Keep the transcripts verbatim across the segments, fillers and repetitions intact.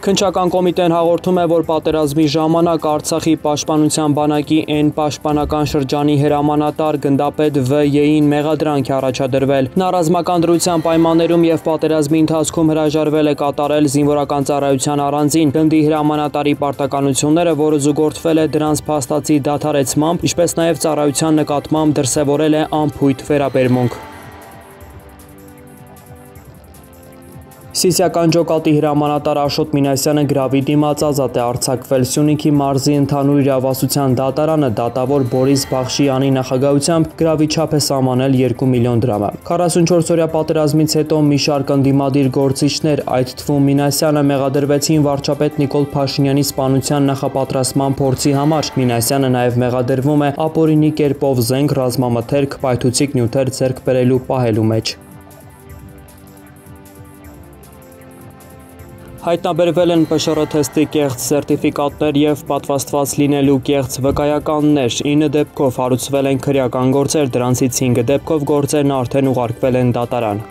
Քննչական կոմիտեն հաղորդում է, որ պատերազմի ժամանակ Արցախի պաշտպանության բանակի N պաշտպանական շրջանի հրամանատար գնդապետ V J-ին մեղադրանք է առաջադրվել։ Նա ռազմական դրության պայմաններում եւ պատերազմի ընթացքում հրաժարվել է կատարել զինվորական ծառայության առանձին գնդի հրամանատարի պարտականությունները, որը զուգորդվել է դրանց փաստացի դադարեցմամբ, ինչպես նաեւ ծառայության նկատմամբ դրսևորել է անփույթ վերաբերմունք։ Սիսիական ջոկատի հրամանատար Աշոտ Մինասյանը գրավի դիմաց ազատ է արձակվել Սյունիքի մարզի ընդհանուր իրավասության դատարանը դատավոր Բորիս Բախշյանի նախագահությամբ գրավի չափ է սահմանել երկու միլիոն դրամը։ քառասունչորս օրյա պատերազմից հետո մի շարք ընդդիմադիր գործիչներ, այդ թվում Մինասյանը, մեղադրվեցին վարչապետ Նիկոլ Փաշինյանի սպանության նախապատրաստման փորձի համար։ Մինասյանը նաև մեղադրվում է ապօրինի կերպով զենք, ռազմամթերք, պայթուցիկ նյութեր ձեռք բերելու պահելու մեջ։ Հայտնաբերվել են P Š R թեստի կեղծ սերտիֆիկատներ եւ պատվաստված լինելու կեղծ վկայականներ։ ինը դեպքով հարուցվել են քրեական գործեր, դրանցից հինգ դեպքով գործերն արդեն ուղարկվել են դատարան։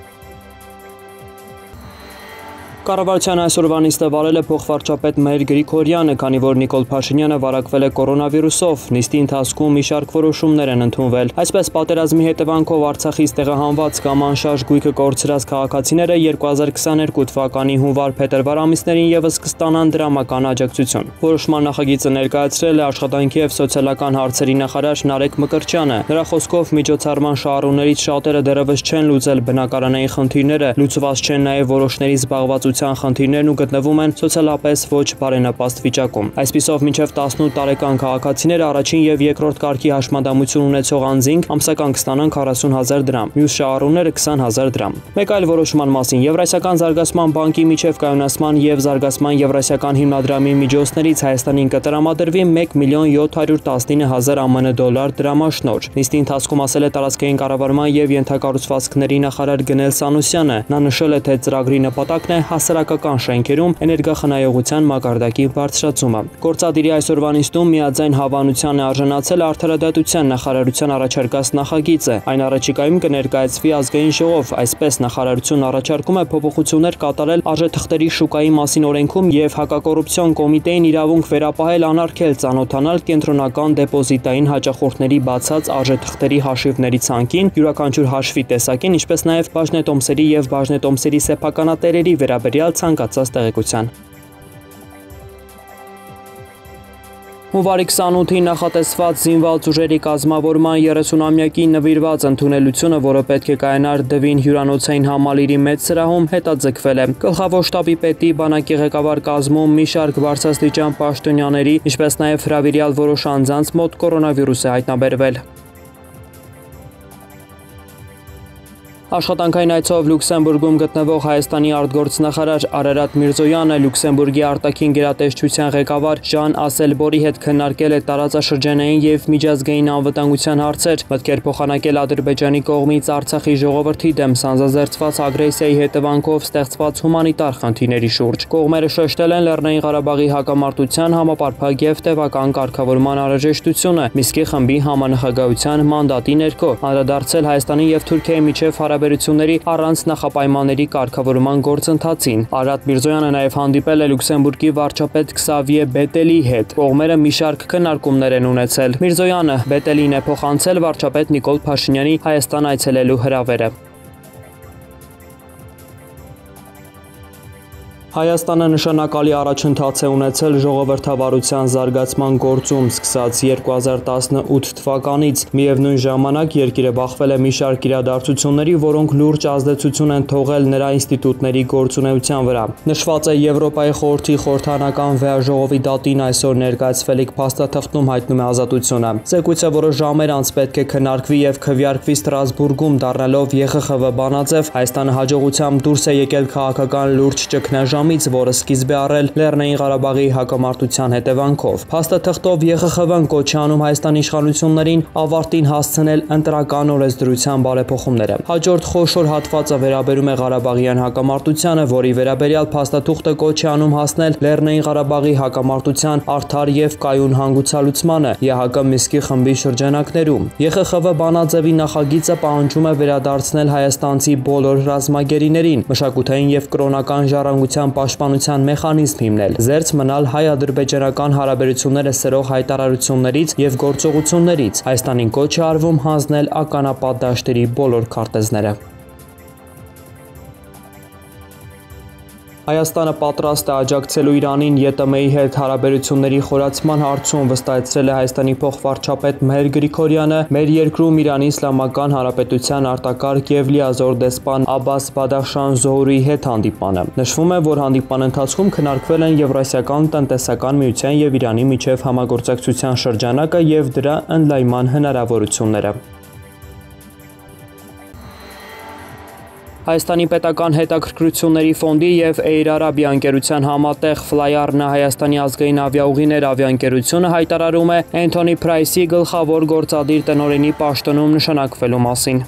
Կառավարության այսօրվա նիստը վարել է փոխվարչապետ Մհեր Գրիգորյանը, քանի որ Նիկոլ Փաշինյանը վարակվել է կորոնավիրուսով։ Նիստի ընթացքում մի շարք որոշումներ են ընդունվել։ Այսպես, պատերազմի հետևանքով Արցախից տեղահանված կամ անշարժ գույքը կորցրած քաղաքացիները երկու հազար քսաներկու թվականի հունվար-փետրվար ամիսներին եւս կստանան դրամական աջակցություն։ Որոշման նախագիծը ներկայացրել է աշխատանքի եւ սոցիալական հարցերի նախարար Նարեկ Մկրտչյանը։ Նրա խոսքով միջոցառման շահառուներից շատերը դեռևս չեն լուծել բնակարանային խնդիրները, լուծված չեն նաեւ որոշների զբաղվածության խնդիրներն ու գտնվում են սոցիալապես ոչ բարենպաստ վիճակում։ Այսպիսով, մինչև տասնութ տարեկան քաղաքացիները առաջին եւ երկրորդ կարգի հաշմանդամություն ունեցող անձինք ամսական կստանան քառասուն հազար դրամ, մյուս շահառուները քսան հազար դրամ։ Մեկ այլ որոշման մասին Եվրասիական զարգացման բանկի միջև կայունացման եւ զարգացման եվրասիական հիմնադրամի միջոցներից Հայաստանին կտրամադրվի մեկ միլիոն յոթ հարյուր տասնինը հազար ԱՄՆ դոլար դրամաշնորհ։ Նիստի ընթացքում ասել է տարածքային կառավարման եւ ենթակառուցվածքների նախարար Գնել Սանուսյանը։ Նա նշել է, թե ծրագրի նպատակն է հասարակական շենքերում էներգախնայողության մակարդակի բարձրացումը։ Գործադիրի այսօրվա նիստում միաձայն հավանության է արժանացել արդարադատության նախարարության առաջարկած նախագիծը։ Այն առաջիկայում կներկայացվի ազգային ժողով, այսպես նախարարությունն առաջարկում է փոփոխություններ կատարել արժեթղթերի շուկայի մասին օրենքում եւ հակակոռուպցիոն կոմիտեին իրավունք վերապահել անարգել ծանոթանալ կենտրոնական դեպոզիտային հաճախորդների բացած արժեթղթերի հաշիվների ցանկին, յուրաքանչյուր հաշվի տեսակին, ինչպես նաեւ բաժնետոմսերի եւ բաժնետոմսերի սեփականատերերի վերաբերյալ ցանկացած տեղեկության։ Հունվարի քսանութին նախատեսված զինված ուժերի կազմավորման երեսունամյակին նվիրված ընդունելությունը, որը պետք է կայանար Դվին հյուրանոցային համալիրի մեծ սրահում, հետաձգվել է։ Գլխավոր շտաբի պետի բանակի ղեկավար կազմում մի շարք բարձրաստիճան պաշտոնյաների, ինչպես նաև հրավիրյալ որոշ անձանց մոտ կորոնավիրուս է հայտնաբերվել։ Աշխատանքային այցով Լյուքսեմբուրգում գտնվող Հայաստանի արտգործնախարար Արարատ Միրզոյանը Լյուքսեմբուրգի արտաքին գերատեսչության ղեկավար Ժան Ասելբորի հետ քննարկել է տարածաշրջանային եւ միջազգային անվտանգության հարցեր, մտքեր փոխանակել Ադրբեջանի կողմից Արցախի ժողովրդի դեմ սանձազերծված ագրեսիայի հետևանքով ստեղծված հումանիտար խնդիրների շուրջ։ Կողմերը շեշտել են Լեռնային Ղարաբաղի հակամարտության համապարփակ եւ տևական կարգավորման անհրաժեշտությունը, Միսկի խմբի համանախագահության մանդատի ներքո, անդրադարձել Հայաստանի եւ Թուրքիայի միջև հարաբերությունների առանց նախապայմանների կարգավորման գործընթացին։ Արարատ Միրզոյանը նաև հանդիպել է Լյուքսեմբուրգի վարչապետ Քսավիե Բետելի հետ։ Կողմերը մի շարք քննարկումներ են ունեցել։ Միրզոյանը Բետելին է փոխանցել վարչապետ Նիկոլ Փաշինյանի Հայաստան այցելելու հրավերը։ Հայաստանը նշանակալի առաջընթաց է ունեցել ժողովրդավարության զարգացման գործում սկսած երկու հազար տասնութ թվականից։ Միևնույն ժամանակ երկիրը բախվել է մի շարք իրադարձությունների, որոնք լուրջ ազդեցություն են թողել նրա ինստիտուտների գործունեության վրա։ Նշված է Եվրոպայի խորհրդի խորհրդանական վեաժողովի դատին այսօր ներկայացվելիք փաստաթղթում հայտնում է Ազատությունը։ Զեկույցը որոշ ժամեր անց պետք է քննարկվի եւ քվեարկվի Ստրասբուրգում, դառնալով Ե Խ Խ V բանաձև, Հայաստանը հաջողությամբ դուրս է եկել քաղաքական լուրջ ճգնաժամ, որը սկիզբ է առել Լեռնային Ղարաբաղի հակամարտության հետևանքով։ Փաստաթղթով Ե Խ Խ V-ն կոչ է անում Հայաստանի իշխանություններին ավարտին հասցնել ընտրական օրենսդրության բարեփոխումները։ Հաջորդ խոշոր հատվածը վերաբերում է Ղարաբաղյան հակամարտությանը, որի վերաբերյալ փաստաթուղթը կոչ է անում հասնել Լեռնային Ղարաբաղի հակամարտության արդար եւ կայուն հանգուցալուծմանը Ե Հ Կ Միսկի խմբի շրջանակներում։ Ե Խ Խ V բանաձևի նախագիծը պահանջում է վերադարձնել հայաստանցի բոլոր ռազմագերիներին, մշակութային եւ կրոնական ժառանգության անվտանգության պաշտպանության մեխանիզմ հիմնել, զերծ մնալ հայ-ադրբեջանական հարաբերությունները սերող հայտարարություններից եւ գործողություններից, Հայաստանին կոչ է արվում հանձնել ականապատ դաշտերի բոլոր քարտեզները։ Հայաստանը պատրաստ է աջակցելու Իրանին ԵՏՄ-ի հետ հարաբերությունների խորացման հարցում, վստահեցրել է Հայաստանի փոխվարչապետ Մհեր Գրիգորյանը մեր երկրում Իրանի Իսլամական Հանրապետության արտակարգ եւ լիազոր դեսպան Աբբաս Բադախշան Զոհրիի հետ հանդիպանը։ Նշվում է, որ հանդիպման ընթացքում քննարկվել են Եվրասիական տնտեսական միության եւ Իրանի միջև համագործակցության շրջանակը եւ դրա ընդլայնման հնարավորությունները։ Հայաստանի պետական հետաքրքրությունների ֆոնդի եւ Air Arabia ընկերության համատեղ Flyarna Հայաստանի ազգային ավիաուղիներ ավիաընկերությունը հայտարարում է Anthony Price-ի գլխավոր գործադիր տնօրենի պաշտոնում նշանակվելու մասին։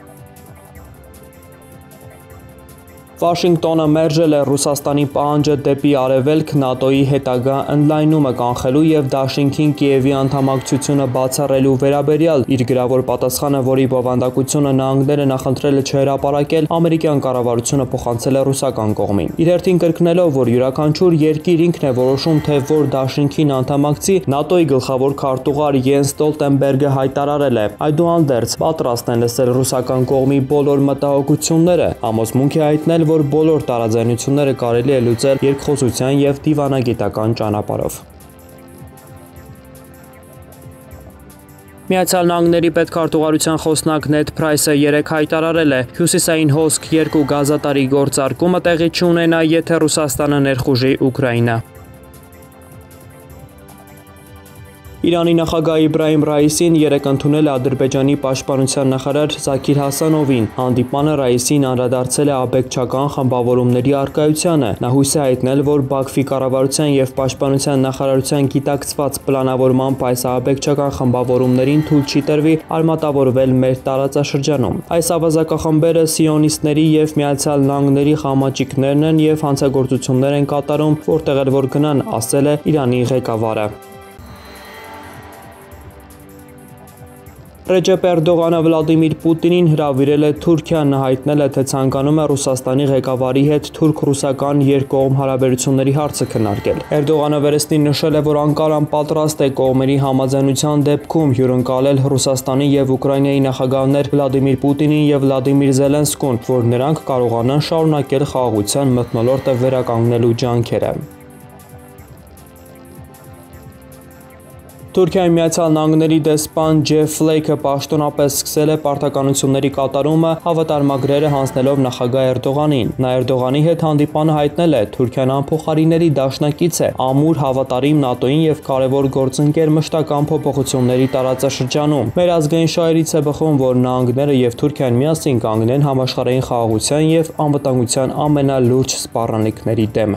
Վաշինգտոնը մերժել է Ռուսաստանի պահանջը դեպի Արևելք ՆԱՏՕ-ի հետագա ընդլայնումը կանխելու եւ Դաշինքին Կիևի անդամակցությունը բացառելու վերաբերյալ իր գրավոր պատասխանը, որի բովանդակությունը նահանգները նախընտրել է չհրապարակել, ամերիկյան կառավարությունը փոխանցել է ռուսական կողմին։ Իր հերթին կրկնելով, որ յուրաքանչյուր երկիր ինքն է որոշում, թե որ Դաշինքին անդամակցի, ՆԱՏՕ-ի գլխավոր քարտուղար Յենս Ստոլտենբերգը հայտարարել է. Այդուհանդերձ պատրաստ են լսել ռուսական կողմի բոլոր մտահոգությունները, համոզմունք է հայտնել, որ բոլոր տարաձայնությունները կարելի է լուծել երկխոսության եւ դիվանագիտական ճանապարհով։ Միացյալ Նահանգների պետքարտուղարության խոսնակ Նեդ Փրայսը երեկ հայտարարել է. Հյուսիսային հոսք երկու գազատարի գործարկումը տեղի չունենա, եթե Ռուսաստանը ներխուժի Ուկրաինա։ Իրանի նախագահ Իբրահիմ Ռայիսին երեկ ընդունել է Ադրբեջանի պաշտպանության նախարար Զաքիր Հասանովին։ Հանդիպանը Ռայիսին անդրադարձել է աբեկչական խմբավորումների առկայությանը։ Նա հույս է հայտնել, որ Բաքվի կառավարության եւ պաշտպանության նախարարության գիտակցված պլանավորմամբ այս աբեկչական խմբավորումներին թույլ չի տրվի արմատավորվել մեր տարածաշրջանում։ Այս ավազակախմբերը սիոնիստների եւ Միացյալ Նահանգների խամաճիկներն են եւ հանցագործություններ են կատարում, որտեղ էլ որ գնան, ասել է Իրանի ղեկավարը։ Ռեջեփ Էրդողանը Վլադիմիր Պուտինին հրավիրել է Թուրքիան, նա հայտնել է, թե ցանկանում է Ռուսաստանի ղեկավարի հետ թուրք-ռուսական երկկողմ հարաբերությունների հարցը քննարկել։ Էրդողանը վերստին նշել է, որ Անկարան պատրաստ է կողմերի համաձայնության դեպքում հյուրընկալել Ռուսաստանի եւ Ուկրաինայի նախագահներ Վլադիմիր Պուտինին եւ Վլադիմիր Զելենսկուն, որ նրանք կարողանան շարունակել խաղաղության մթնոլորտը վերականգնելու ջանքերը։ Թուրքիայի Միացյալ Նահանգների դեսպան Ջեֆ Ֆլեյքը պաշտոնապես սկսել է պարտականությունների կատարումը հավատարմագրերը հանձնելով նախագահ Էրդողանին։ Նա Էրդողանի հետ հանդիպանը հայտնել է. Թուրքիան անփոխարինելի դաշնակից է, ամուր հավատարիմ ՆԱՏՕ-ին եւ կարևոր գործընկեր մշտական փոփոխությունների տարածաշրջանում։ Մեր ազգային շահերից է բխում, որ նահանգները եւ Թուրքիան միասին կանգնեն համաշխարհային խաղաղության եւ անվտանգության ամենալուրջ սպառնալիքների դեմ։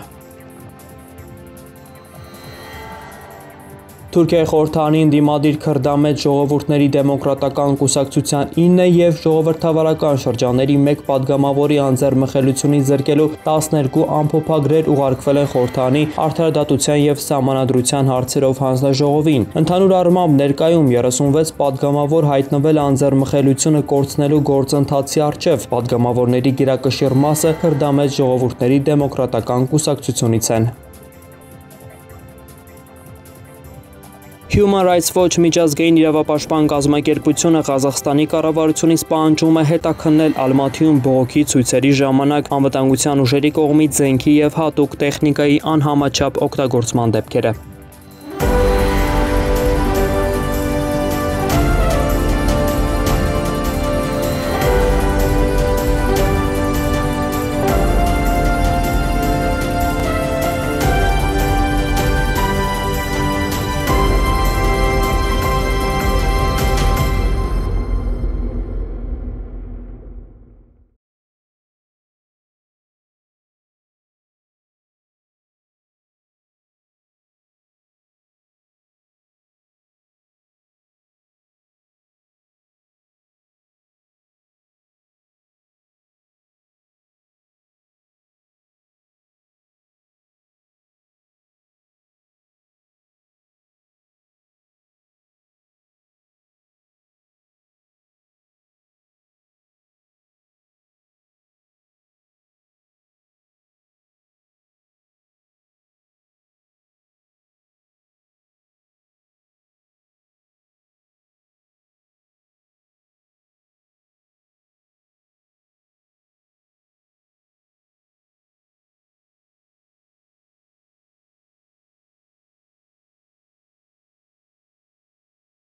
Թուրքիայի խորհրդարանին դիմադիր քրդամետ ժողովուրդների դեմոկրատական կուսակցության ինը եւ ժողովրդավարական շրջանների մեկ падգամավորի անձեռմխելությունից զրկելու տասներկու ամփոփագրեր ուղարկվել են խորհրդարանի արդարադատության եւ սահմանադրության հարցերով հանձնաժողովին։ Ընդհանուր առմամբ ներկայում երեսունվեց падգամավոր հայտնվել անձեռմխելությունը կորցնելու գործընթացի առջև։ Падգամավորների գերակշիռ մասը քրդամետ ժողովուրդների դեմոկրատական կուսակցությունից են։ Human Rights Watch միջազգային իրավապաշտպան կազմակերպությունը Ղազախստանի կառավարությունից պահանջում է հետաքննել Ալմաթիում բողոքի ցույցերի ժամանակ անվտանգության ուժերի կողմից զենքի եւ հատուկ տեխնիկայի անհամաչափ օգտագործման դեպքերը։